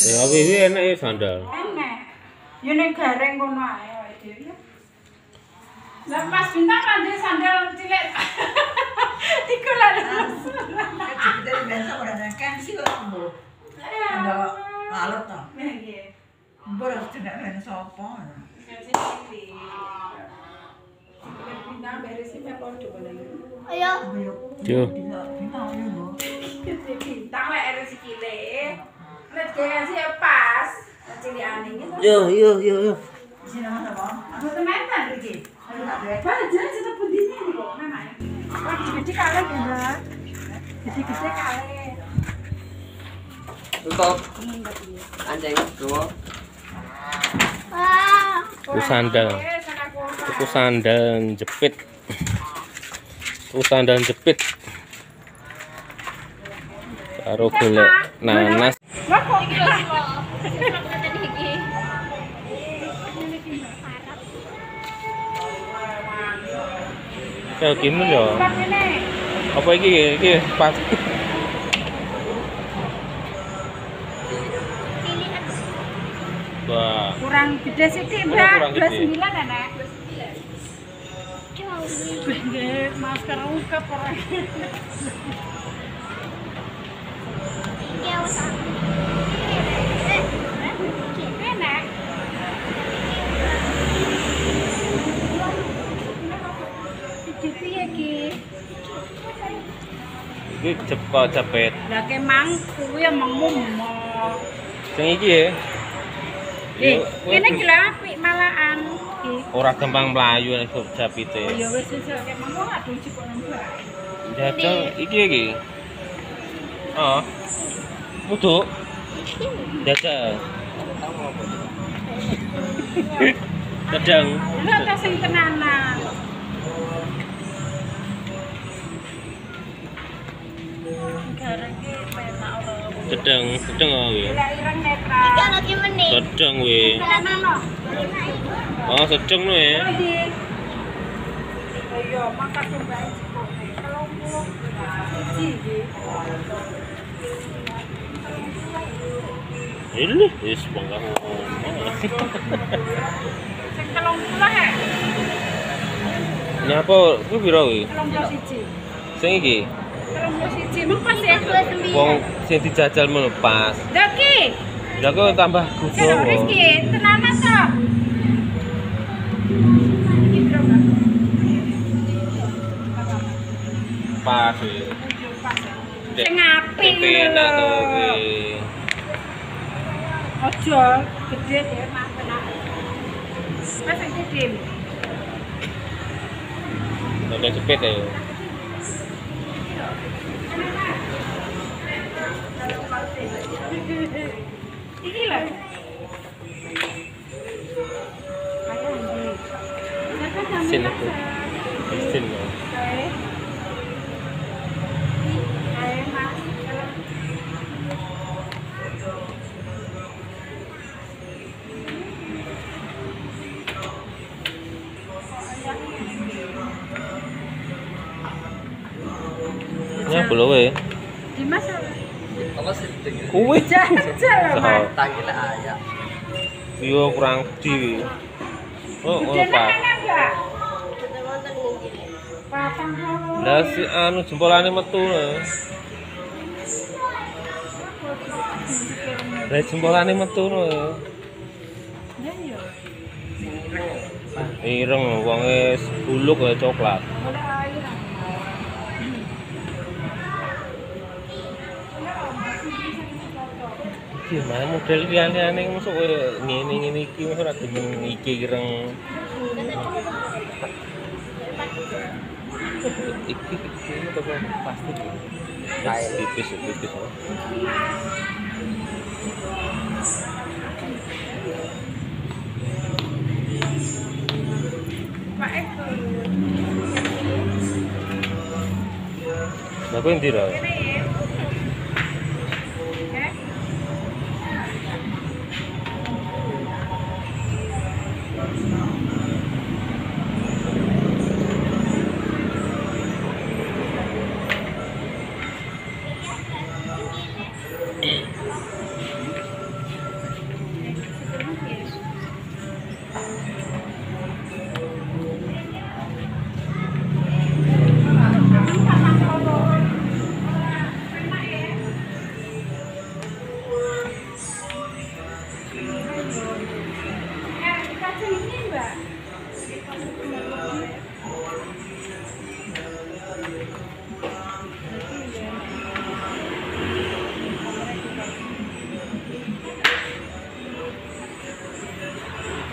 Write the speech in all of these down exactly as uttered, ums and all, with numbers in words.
Ya iki enak ya sandal. Enak. Yo nek gareng kono ae awake dhewe. Lah Mas Bintang rande sandal cilik. Iku lah. Kita biasa ora kan sih kok. Ada alot to. Nggih. Boros tidak ben sapa. Bintang beresin apa dolen. Ayo. Yo. Bintang lek erek sikile. Nek gaya sih pas. Cilikane gitu. Yo yo yo yo. Sini mana bang? Aku temenan iki. Bajan sing pundine iki kok memang. Wah, gede kalih ya. Gede-gede kalih. Untuk anjing dua. Wah. Itu sandal. Itu sandal jepit. Itu sandal jepit. Karo golek nanas. Lah kok iki Ya gini ya. Apa iki iki pas. Wah, kurang gede sithik, Oh, Mbak. kurang dua gede. puluh sembilan ya, Nek. Nggih, masker ungkep ora. Enak. Iki piye iki? iki cepet cepet. Lah kemang kuwi emang mumo. Sing iki ya. Eh, Yo, kene gila apik malahan. Iki. ora gampang mlayu nek japite. Oh ya wis wis kemang kok aduh cipok nang mbak. Jajal iki iki. Oh. Mutu. Jajal. Kadang. Lha ta sing tenanan. Gareng iki penak ora. Sedang, sedang we. Lah ireng netral. Iki lagi meneh. Sedang we. Tenanan. Oh, sedang we. Lagi. Oh iya, makan mbak cipok. Telung puluh. Siji iki. Ini wis bangga ngomong. Sing telung puluh ya. Nyapa kuwi piro kuwi? Telung puluh siji. Sing iki. Telung puluh siji mung pas ya. Wong sing dijajal melepas. Lah ki. Lah kok tambah Sing gudo. Rizky, tenanan to. Iki berapa? Pas we. Sing apik Enak to lho. kuwi. Ojo gede ya, Mas tenan. Mas sing gede. Ada cepet ya. Iki lho. Ayo ndi. Sin aku. Sin. Ayo Mas. Ya belum we. Dimas Apa sih dengan Kuwi. jajal Mas. tanggil ayam? Yo kurang gede. Oh, oh Gede Pak. enak enggak? Patang kalau. Lah si anu jempolane metu lho. Lah jempolane metu lho. Ya ya. Ireng wonge buluk kaya coklat. Boleh air. Gimana model liyane-liyane masuk koyo ngene-ngene iki masuk ora demen iki ireng. Iki iki apa plastik. Kain tipis tipis. Pak Eko. Lah kok ndi ra? Ini ya. Oke.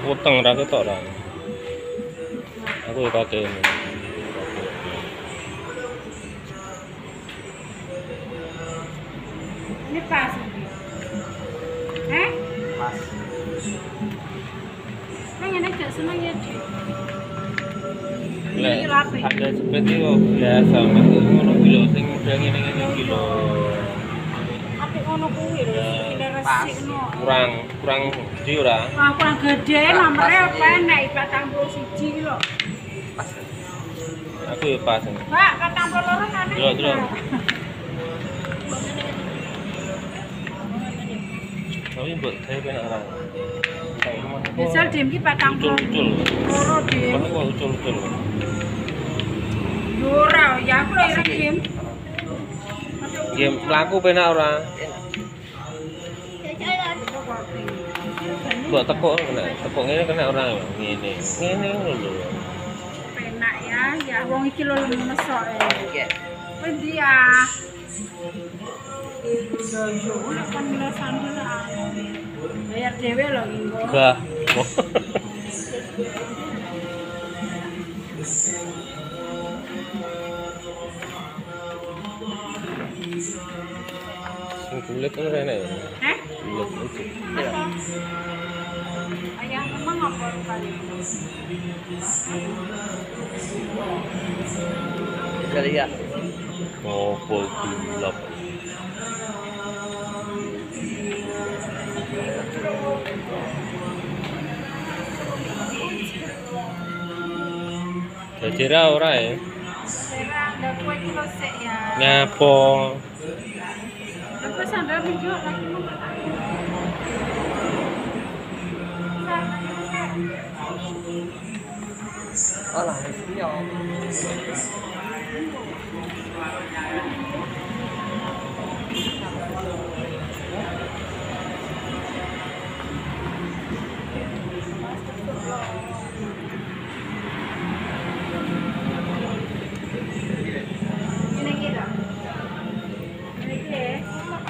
Utang ra ketok ra. Aku ya pakai ini. Ini pas ini. Eh? Pas. Nang ini gak seneng ya, Dik. Lek Ini rapi. ada seperti kok biasa Mas ngono kuwi lho sing model ngene-ngene iki lho. Apik ngono kuwi lho, iki resik ngono. Kurang kurang di ora. Wah, kurang gede nomere penek patang puluh siji ki lho. Pas. Aku ya pas ini. Mbak, patang puluh loro kan. Delok, delok. Tapi mbok gawe penak ora. Misal dim ki patang puluh Ucul-ucul. loro dim. Kan kok ucul-ucul. Yo ora, ya aku lho ira dim. Game mlaku penak ora. Mbok tekuk kena, tekuk ngene kena ora ngene. Ngene ngono lho. Penak ya, ya wong iki lho lemes kok. Oke. Kowe ndi ya? Yo yo, nek kon mila sandel ah. Bayar dhewe lho iki. Gah. Sing kulit kan rene ya. Heh? Kulit itu. Apa? Ayah memang apa kali? Kali ya. Ngopo dilap. Jadi ra ora ya. Serang dak kowe iki lho sik ya. Nyapo. Apa sandal video lagi mau Olah, ini ya. ini kira. Ini kira.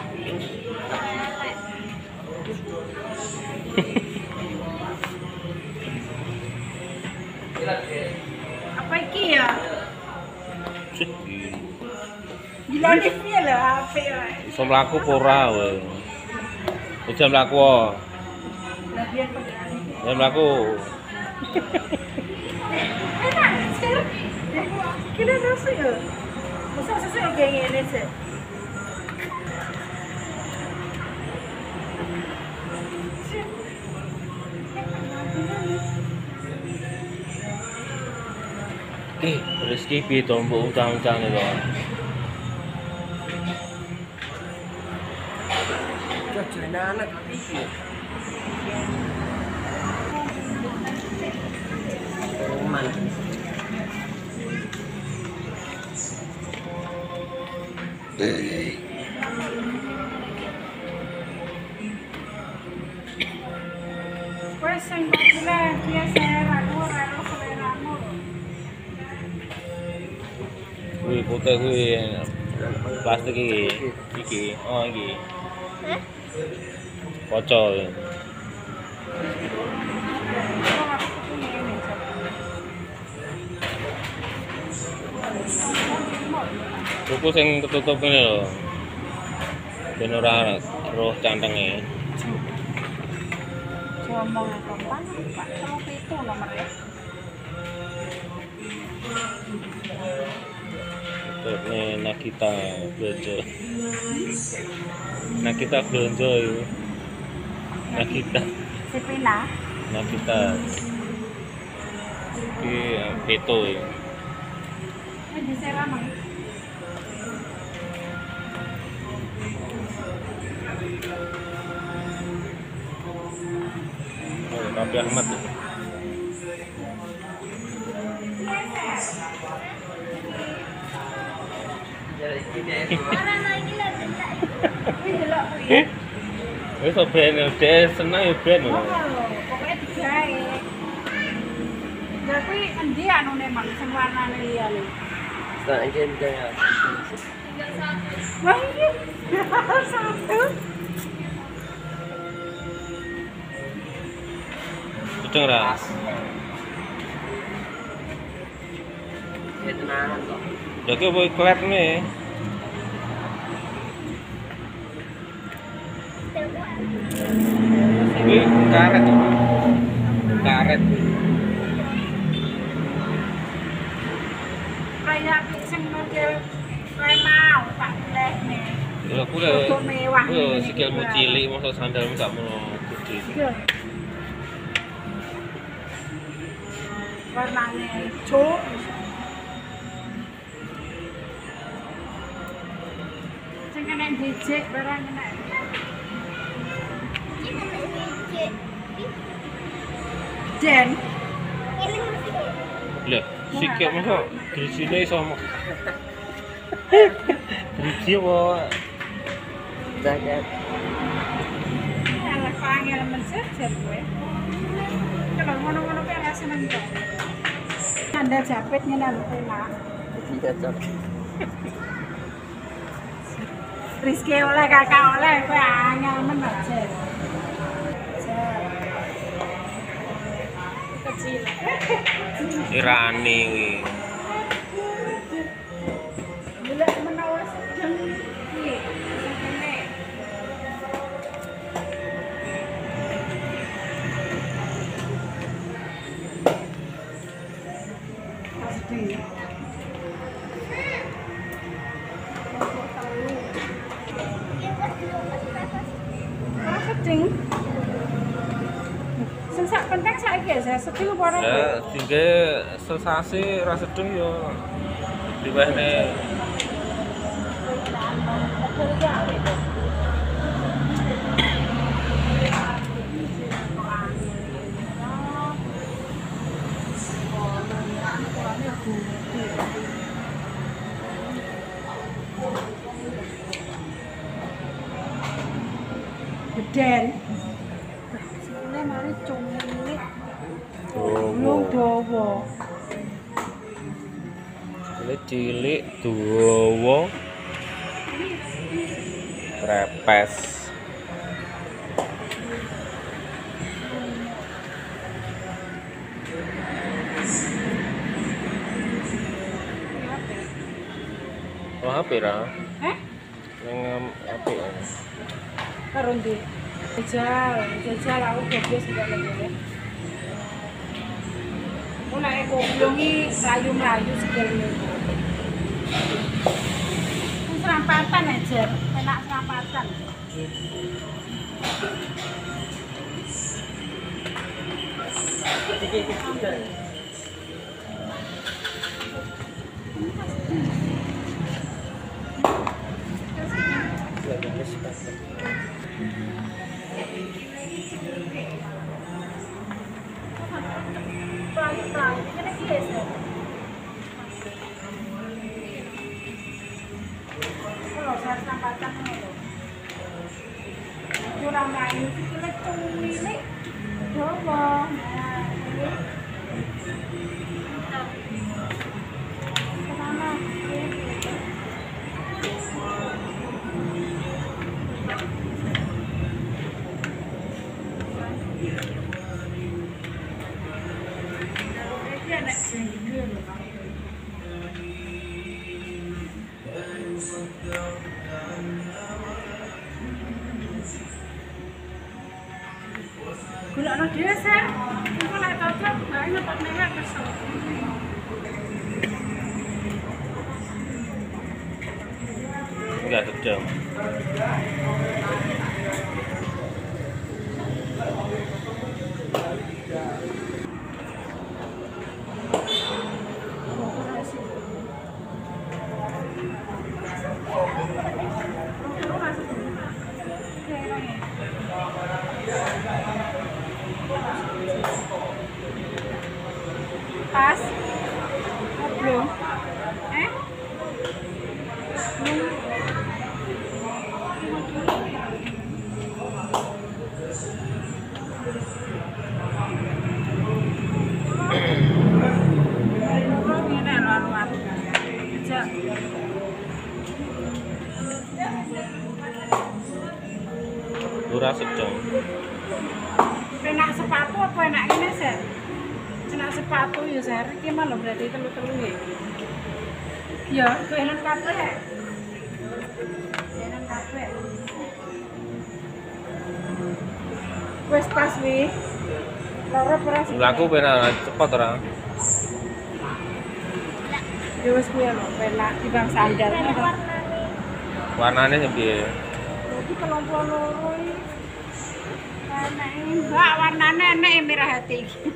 Apa iki ya? Gila nih piye lho H P wae. Iso mlaku apa ora wae. Aja mlaku. Lah biyen pegang iki. Ya mlaku. Enak sih. Kira rasa ya. Masa sesuk kayak ngene sih. Eh, rezeki piye to mbok utang-utang to. Jajan anak iki. Roman. Wes sing bakule biasa aku ora ono seleramu lho. Kuwi putih kuwi plastik iki. Iki, oh iki. Heh? Kaca. Tuku sing ketutup ngene lho. Ben ora roh cantenge. Ngomong kapan? Pak, kalau itu nomornya. Ini Nakita belanja. Nakita belanja itu. Nakita. Sepina. Nakita. Ini peto ya. Ini di Seramang. Oh, Raffi Ahmad. Ya. Wis ben dhek seneng ya ben. Pokoknya digawe. Lah kuwi endi anune mang sing warnane liyane? Nah, ini dia. Wah iya. Satu. Sedeng ra. Ya tenanan kok. Ya ki apa klet nih? Kuwi karet. Karet. Kayak sing model kayak mau tak leh nih. Ya aku le. Untuk mewah Yo ini sikilmu juga. cilik masa sandalmu gak mono gede. Iya. Warnanya hijau. Sing kena dijek barang kena. Jen. Lah, sikil masa grisine iso. Grisi apa? Jaket. Ala panggil mensejet gue. Kalau ngono-ngono kayak rasa seneng kok. Anda japitnya nanti nak. Tidak jaket. Rizky oleh kakak oleh gue angel mensejet. Kecil. Irani kuwi. Bila menawa sedang iki. Ini. Pasti. Ora sedeng. Sing sak penting saiki ya saya sedeng apa ora? Ya, tingge sesasi ra sedeng yo diwehne. Geden. Sile mari cumilik. Lu Oh, dawa. ini cilik dawa. Trepes. Oh, H P ra. Eh? Yang H P ya. Karo ndi? Jajal, jajal aku goblok sudah lagi ya. Aku nek goblongi rayu-rayu segala. Serampatan aja, enak serampatan. Pelan-pelan, ini biasa. Kalau saya serampatan ngono. Kurang rayu sikile cumilik. Dawa. Nah, ini. Kemana? Ini anak jengkel loh, Pak. Gulakno dhewe, Sir. Engko nek cocok, mbak nyetok nengak kesel. Enggak sedang. Pas. Oh, belum. Eh? Belum. Ini laluan. Aja. Ora sedang. P Enak sepatu apa enak ini sih? Enak sepatu ya sih. Gimana berarti telu-telu ya? Ya, enak kafe. Enak kafe. Wes pas wi. Loro peras. Laku benar cepat ora. Ya wes kuwi lho, pelak dibang sandal. Warnanya piye? Iki telung puluh loro iki. Enak mbak warnane enek merah hati iki.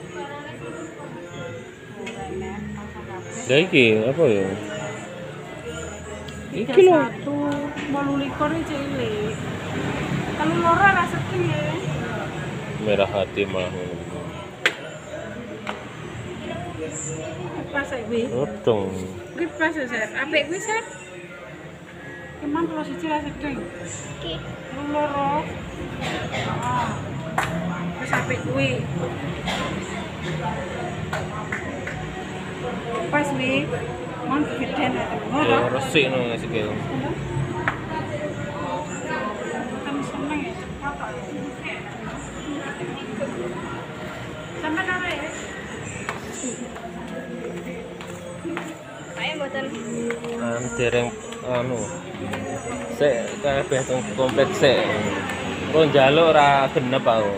Lah iki apa ya? Iki lho. Satu wolu likur iki cilik. Telu loro ora sepi ya. Merah hati malah. Pas iki. Odong. Iki pas ya, Sir. Apik kuwi, Sir. Cuman kalau siji ra sedeng. Iki. Telu loro. Ah. Wis apik kuwi. Pas wi. Mon geden ae. Ya resik no sikil. Kan seneng ya, cepat kok. Sampe nare ya. Ayo mboten. An dereng anu. Sik kabeh teng komplek sik. Kok njaluk ora genep aku.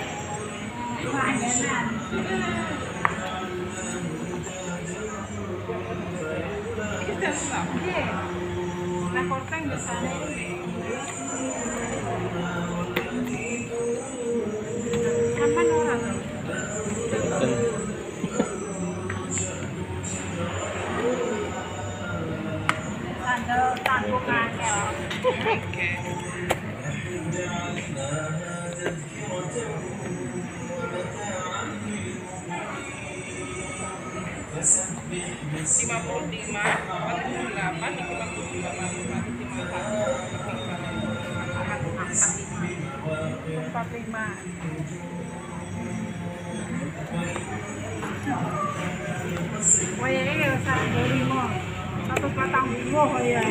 Nah, korteng biasanya aman orang. Sandal tanggung angel. lima puluh lima, empat puluh delapan, lima puluh lima, lima puluh satu, empat lima. Oh ya ini satu lima, satu patang buah oh ya.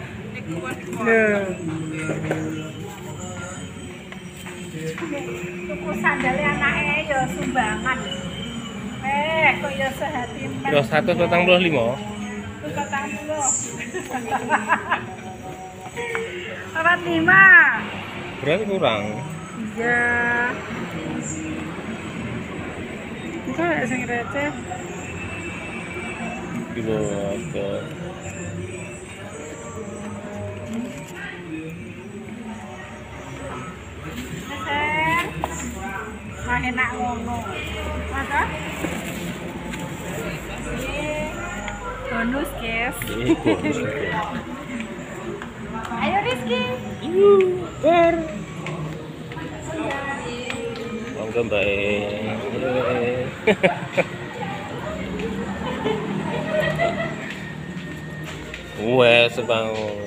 Tuku sandalnya anaknya ya sumbangan. Eh, kok ya sehati men. Terus seratus patang puluh lima. Terus patang puluh. Empat lima. Berarti kurang. Iya. Itu ada yang receh. Kilo ke Ser. Wah enak ngono. Masa? Bonus, guys. ini bonus. Ayo Rizky. Ber. Monggo Mbak. Wes bangun.